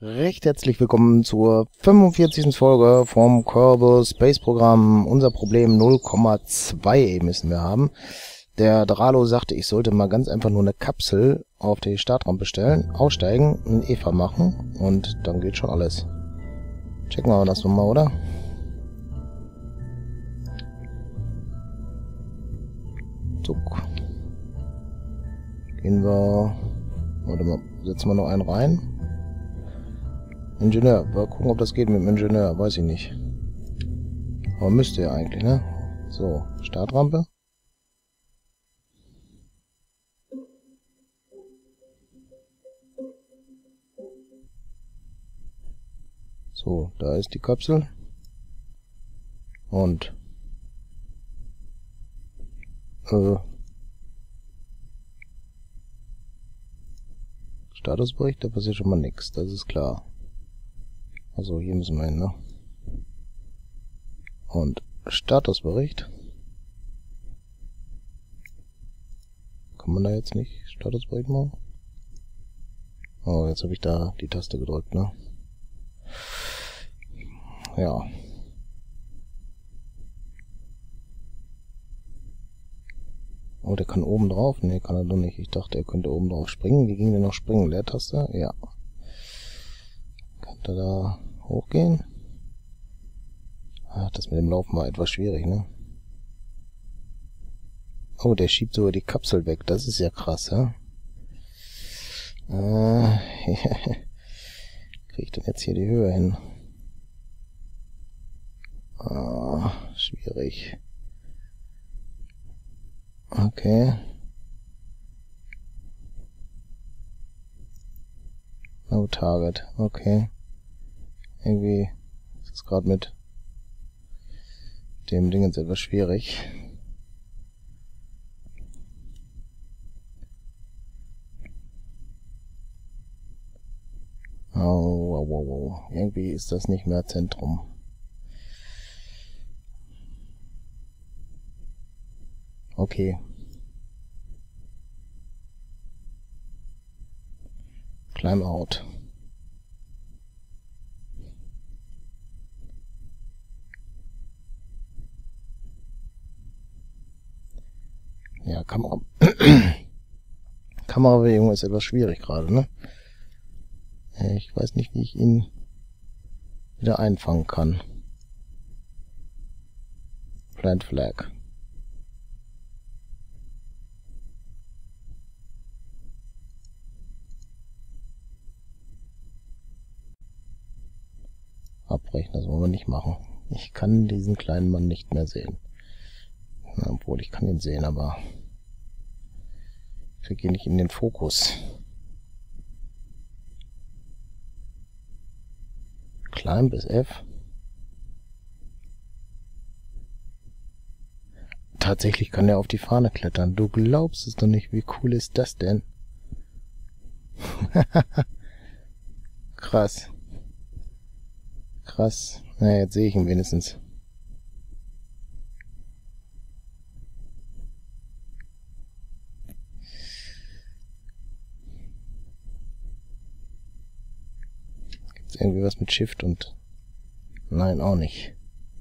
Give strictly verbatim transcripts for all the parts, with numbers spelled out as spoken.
Recht herzlich willkommen zur fünfundvierzigsten Folge vom Kerbal Space Programm. Unser Problem null Komma zwei müssen wir haben. Der Dralo sagte, ich sollte mal ganz einfach nur eine Kapsel auf die Startrampe stellen, aussteigen, ein Eva machen und dann geht schon alles. Checken wir das nochmal, oder? So. Gehen wir... Warte mal, setzen wir noch einen rein. Ingenieur, mal gucken, ob das geht mit dem Ingenieur, weiß ich nicht. Aber müsste ja eigentlich, ne? So, Startrampe. So, da ist die Kapsel. Und äh, Statusbericht, da passiert schon mal nichts, das ist klar. Also hier müssen wir hin, ne? Und Statusbericht. Kann man da jetzt nicht Statusbericht machen? Oh, jetzt habe ich da die Taste gedrückt, ne? Ja. Oh, der kann oben drauf? Ne, kann er doch nicht. Ich dachte, er könnte oben drauf springen. Wie ging der noch springen? Leertaste? Ja. Kann er da hochgehen? Ach, das mit dem Laufen war etwas schwierig, ne? Oh, der schiebt sogar die Kapsel weg. Das ist ja krass, ja? Äh, kriege ich denn jetzt hier die Höhe hin? Ah, schwierig. Okay. No target. Okay. Irgendwie ist es gerade mit dem Ding jetzt etwas schwierig. Oh, wow, wow, wow. Irgendwie ist das nicht mehr Zentrum. Okay. Climb out. Ja, Kamera. Kamerabewegung ist etwas schwierig gerade, ne? Ich weiß nicht, wie ich ihn wieder einfangen kann. Plant Flag. Abbrechen, das wollen wir nicht machen. Ich kann diesen kleinen Mann nicht mehr sehen. Obwohl, ich kann ihn sehen, aber ich kriege ihn nicht in den Fokus. Climb bis F. Tatsächlich kann er auf die Fahne klettern. Du glaubst es doch nicht. Wie cool ist das denn? Krass. Krass. Na, jetzt sehe ich ihn wenigstens. Gibt's irgendwie was mit Shift und... Nein, auch nicht.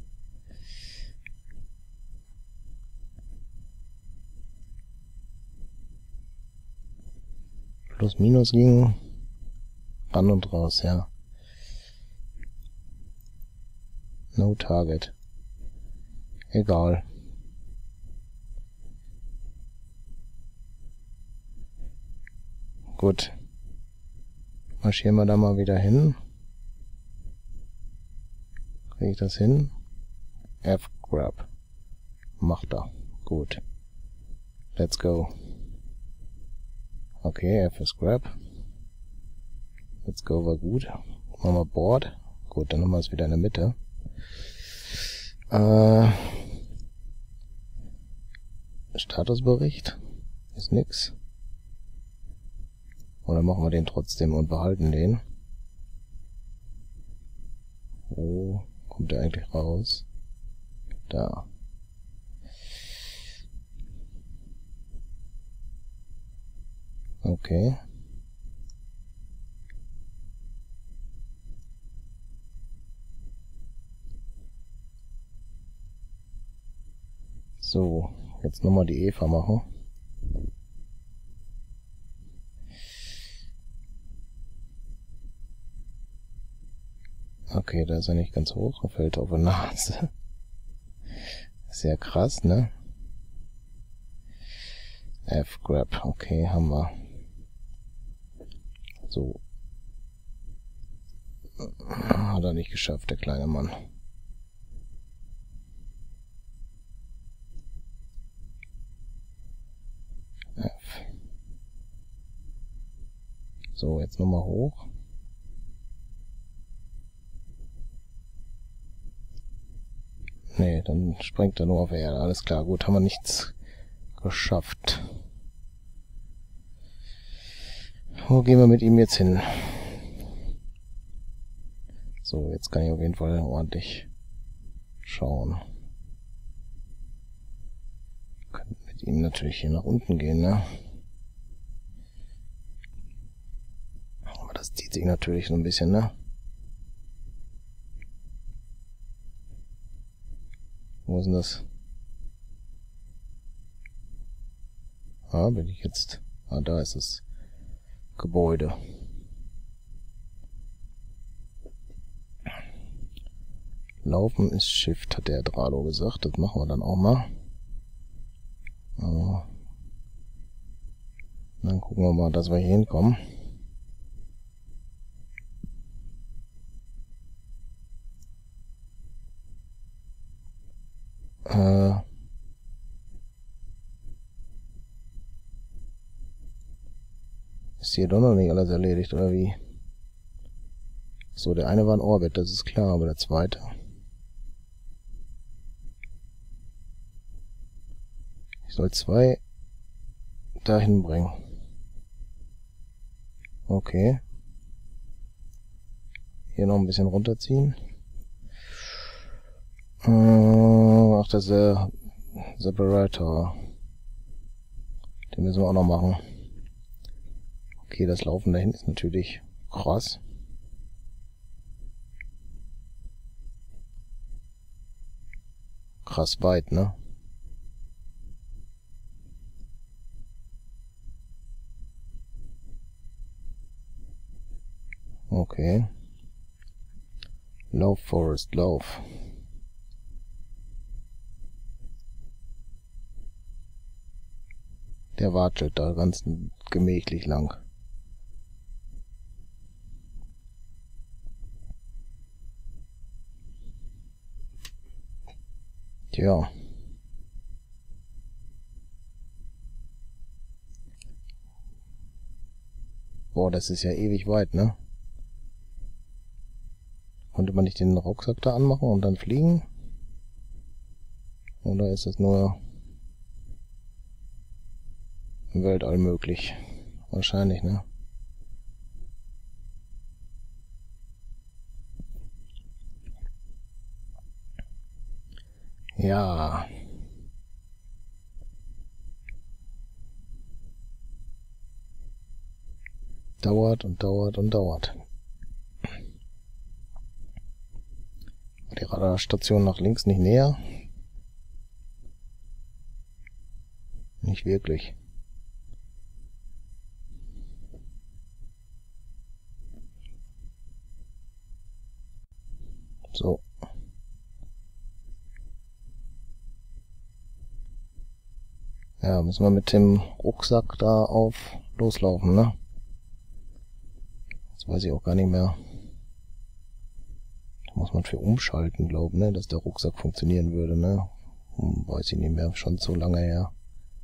Plus, Minus ging ran und raus, ja. No target. Egal. Gut. Marschieren wir da mal wieder hin. Kriege ich das hin? F-Grab. Macht er. Gut. Let's go. Okay, F ist Grab. Let's go war gut. Machen wir Board. Gut, dann haben wir es wieder in der Mitte. Äh, Statusbericht. Ist nix. Oder machen wir den trotzdem und behalten den? Wo kommt der eigentlich raus? Da. Okay. So, jetzt nochmal die Eva machen. Okay, da ist er nicht ganz hoch, er fällt auf die Nase. Sehr krass, ne? F-Grab, okay, haben wir. So. Hat er nicht geschafft, der kleine Mann. F. So, jetzt nochmal hoch. Nee, dann springt er nur auf Erde. Alles klar, gut, haben wir nichts geschafft. Wo gehen wir mit ihm jetzt hin? So, jetzt kann ich auf jeden Fall ordentlich schauen. Können mit ihm natürlich hier nach unten gehen, ne? Aber das zieht sich natürlich so ein bisschen, ne? Wo ist denn das? Ah, bin ich jetzt... Ah, da ist das Gebäude. Laufen ist Shift, hat der Dralo gesagt. Das machen wir dann auch mal. Aber dann gucken wir mal, dass wir hier hinkommen. Äh... Ist hier doch noch nicht alles erledigt, oder wie? So, der eine war in Orbit, das ist klar, aber der zweite... Ich soll zwei dahin bringen. Okay. Hier noch ein bisschen runterziehen. Ach, das ist der Separator. Den müssen wir auch noch machen. Okay, das Laufen dahin ist natürlich krass. Krass weit, ne? Okay. Lauf, Forest, lauf. Der watschelt da ganz gemächlich lang. Tja. Boah, das ist ja ewig weit, ne? Konnte man nicht den Rucksack da anmachen und dann fliegen? Oder ist es nur im Weltall möglich? Wahrscheinlich, ne? Ja. Dauert und dauert und dauert. Die Radarstation nach links nicht näher? Nicht wirklich. So. Ja, müssen wir mit dem Rucksack da auf loslaufen, ne? Das weiß ich auch gar nicht mehr. Da muss man für umschalten, glaube ich, ne? Dass der Rucksack funktionieren würde, ne? Hm, weiß ich nicht mehr, schon so lange her.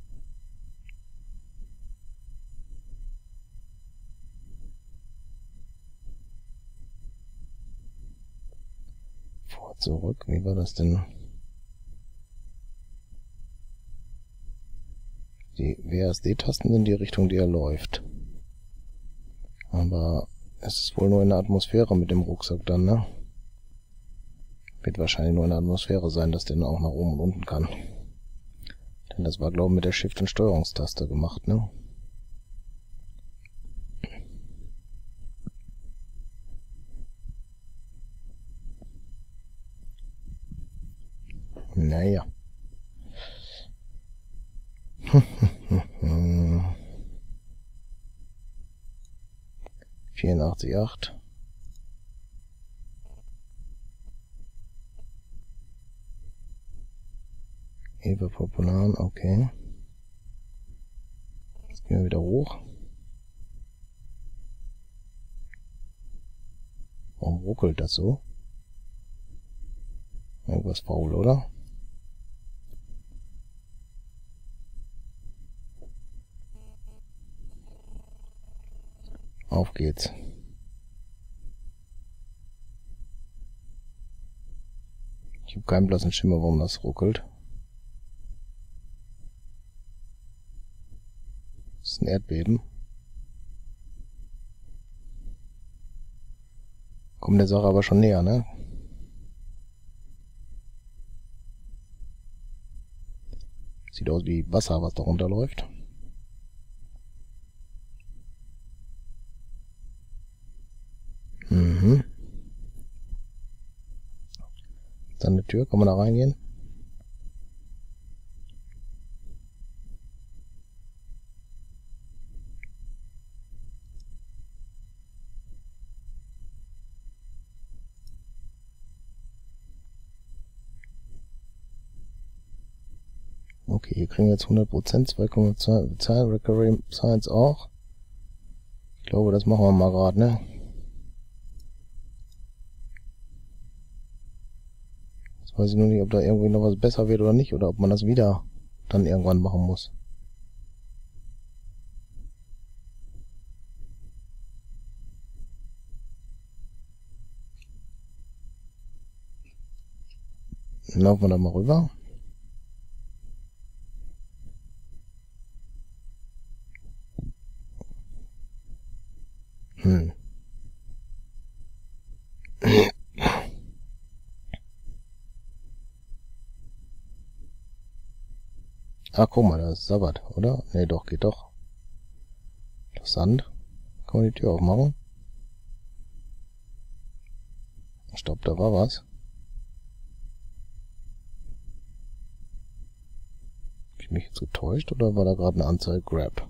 Vor, zurück, wie war das denn? Die W A S D-Tasten sind die Richtung, die er läuft. Aber es ist wohl nur in der Atmosphäre mit dem Rucksack dann, ne? Wird wahrscheinlich nur in der Atmosphäre sein, dass der dann auch nach oben und unten kann. Denn das war, glaube ich, mit der Shift- und Steuerungstaste gemacht, ne? Naja. vierundachtzig Komma acht. Evaporan, okay. Jetzt gehen wir wieder hoch. Warum ruckelt das so? Irgendwas faul, oder? Auf geht's. Ich habe keinen blassen Schimmer, warum das ruckelt. Das ist ein Erdbeben. Kommt der Sache aber schon näher, ne? Sieht aus wie Wasser, was da runterläuft. Mhm. Dann eine Tür, kann man da reingehen? Okay, hier kriegen wir jetzt hundert Prozent, zwei Komma zwei bezahlen, Recurring Science auch. Ich glaube, das machen wir mal gerade, ne? Jetzt weiß ich nur nicht, ob da irgendwie noch was besser wird oder nicht, oder ob man das wieder dann irgendwann machen muss. Dann laufen wir da mal rüber. Hm. Ah, guck mal, da ist Sabbat, oder? Ne, doch, geht doch. Interessant. Kann man die Tür aufmachen? Ich glaube, da war was. Hab ich mich jetzt getäuscht, oder war da gerade eine Anzeige Grab?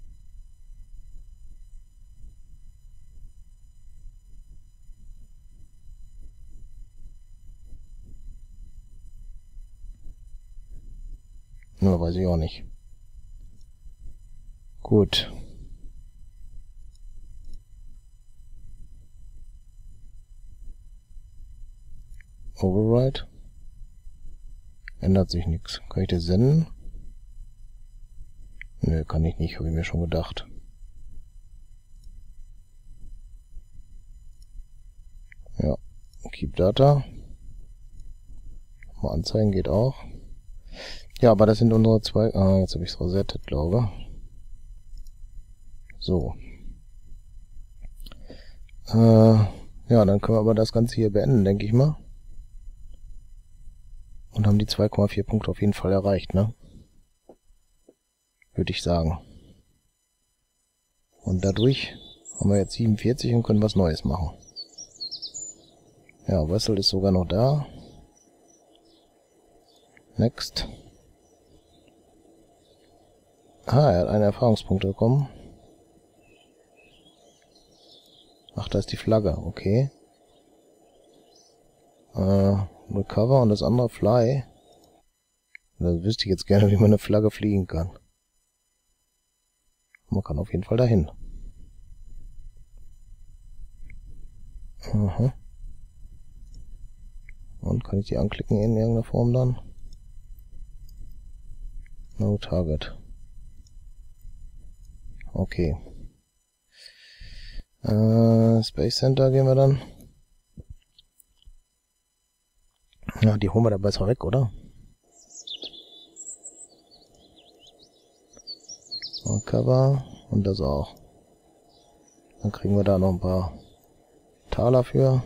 Na, weiß ich auch nicht. Gut. Override. Ändert sich nichts. Kann ich das senden? Nö, kann ich nicht, habe ich mir schon gedacht. Ja. Keep Data. Mal anzeigen geht auch. Ja, aber das sind unsere zwei... Ah, jetzt habe ich es resettet, glaube ich. So. Äh, ja, dann können wir aber das Ganze hier beenden, denke ich mal. Und haben die zwei Komma vier Punkte auf jeden Fall erreicht, ne? Würde ich sagen. Und dadurch haben wir jetzt siebenundvierzig und können was Neues machen. Ja, Wessel ist sogar noch da. Next. Ah, er hat einen Erfahrungspunkt bekommen. Ach, da ist die Flagge, okay. Äh, Recover und das andere Fly. Da wüsste ich jetzt gerne, wie man eine Flagge fliegen kann. Man kann auf jeden Fall dahin. Aha. Und kann ich die anklicken in irgendeiner Form dann? No Target. Okay. Äh, Space Center gehen wir dann. Ja, die holen wir da besser weg, oder? Und Cover und das auch. Dann kriegen wir da noch ein paar Taler für.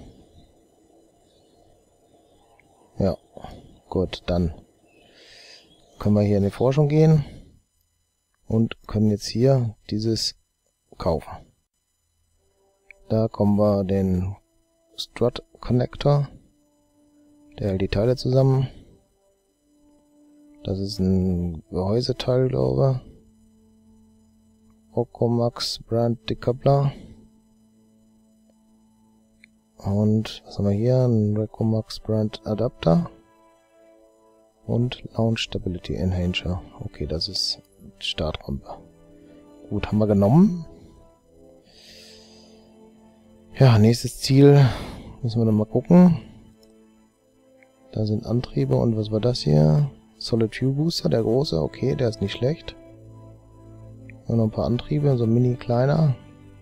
Ja, gut, dann können wir hier in die Forschung gehen und können jetzt hier dieses kaufen. Da kommen wir den Strut Connector, der hält die Teile zusammen. Das ist ein Gehäuseteil, glaube ich. Okomax Brand Decoupler. Und was haben wir hier? Ein Recomax Brand Adapter. Und Launch Stability Enhancer. Okay, das ist Startrampe. Gut, haben wir genommen. Ja, nächstes Ziel. Müssen wir dann mal gucken. Da sind Antriebe und was war das hier? Solid Fuel Booster, der große. Okay, der ist nicht schlecht. Und noch ein paar Antriebe, so mini kleiner.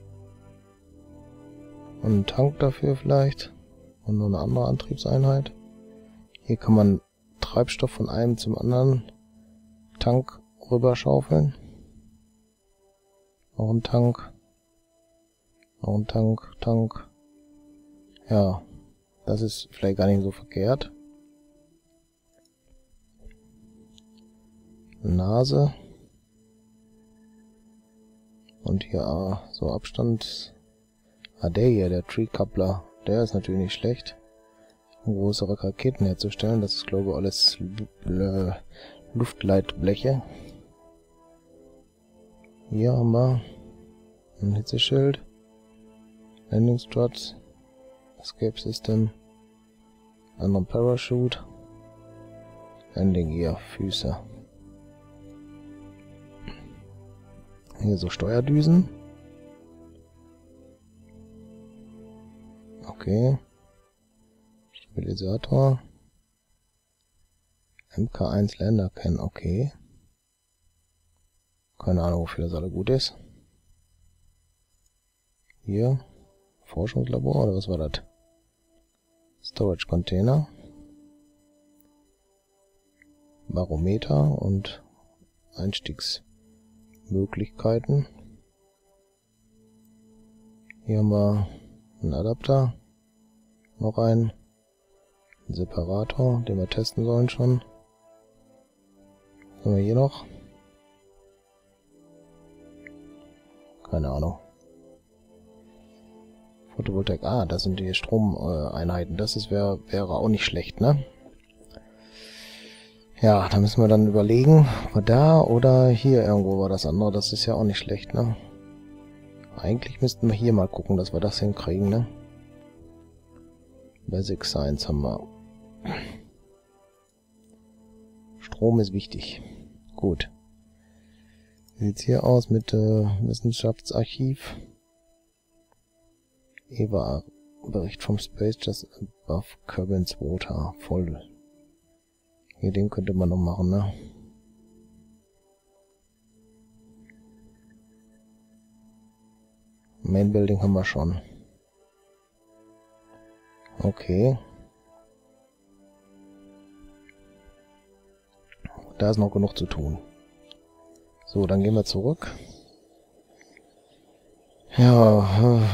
Und ein Tank dafür vielleicht. Und noch eine andere Antriebseinheit. Hier kann man Treibstoff von einem zum anderen Tank rüberschaufeln. Noch ein Tank. Noch ein Tank, Tank. Ja, das ist vielleicht gar nicht so verkehrt. Nase. Und hier ah, so Abstand. Ah, der hier, der Tree Coupler, der ist natürlich nicht schlecht. Um größere Raketen herzustellen, das ist glaube ich alles äh, Luftleitbleche. Hier haben wir ein Hitzeschild, Landing Struts, Escape System, anderen Parachute, Landing Gear, Füße. Hier so Steuerdüsen. Okay. Stabilisator. M K eins Lander kennen, okay. Keine Ahnung, wofür das alle gut ist. Hier. Forschungslabor, oder was war das? Storage Container. Barometer und Einstiegsmöglichkeiten. Hier haben wir einen Adapter. Noch einen. Ein Separator, den wir testen sollen schon. Was haben wir hier noch? Keine Ahnung. Photovoltaik. Ah, das sind die Stromeinheiten. Das ist, wär, wäre auch nicht schlecht, ne? Ja, da müssen wir dann überlegen, war da oder hier irgendwo war das andere. Das ist ja auch nicht schlecht, ne? Eigentlich müssten wir hier mal gucken, dass wir das hinkriegen, ne? Basic Science haben wir. Strom ist wichtig. Gut. Wie sieht's hier aus mit äh, Wissenschaftsarchiv? E V A-Bericht vom Space Just Above Kerbin's Water. Voll. Hier, den könnte man noch machen, ne? Main Building haben wir schon. Okay. Da ist noch genug zu tun. So, dann gehen wir zurück. Ja,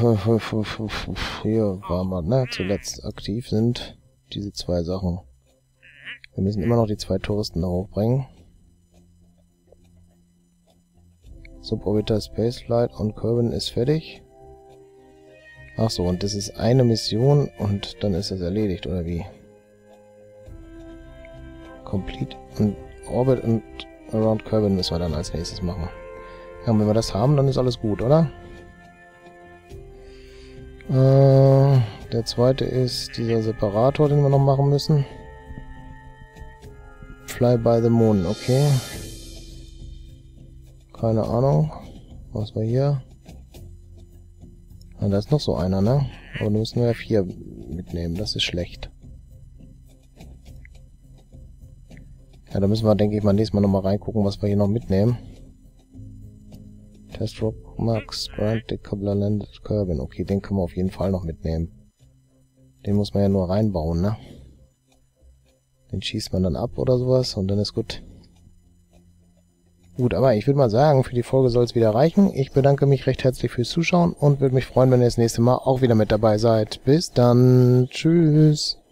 hier waren wir, ne, zuletzt aktiv sind diese zwei Sachen. Wir müssen immer noch die zwei Touristen da hochbringen. Suborbital Spaceflight on Kerbin ist fertig. Ach so, und das ist eine Mission und dann ist das erledigt, oder wie? Complete and Orbit and Around Kerbin müssen wir dann als nächstes machen. Ja, und wenn wir das haben, dann ist alles gut, oder? Äh, der zweite ist dieser Separator, den wir noch machen müssen. Fly by the Moon, okay. Keine Ahnung. Was war hier? Ah, da ist noch so einer, ne? Aber da müssen wir ja vier mitnehmen, das ist schlecht. Ja, da müssen wir, denke ich mal, nächstes Mal nochmal reingucken, was wir hier noch mitnehmen. Test Rock Max, Brand Decoupler Landed Kerbin. Okay, den können wir auf jeden Fall noch mitnehmen. Den muss man ja nur reinbauen, ne? Den schießt man dann ab oder sowas und dann ist gut. Gut, aber ich würde mal sagen, für die Folge soll es wieder reichen. Ich bedanke mich recht herzlich fürs Zuschauen und würde mich freuen, wenn ihr das nächste Mal auch wieder mit dabei seid. Bis dann. Tschüss.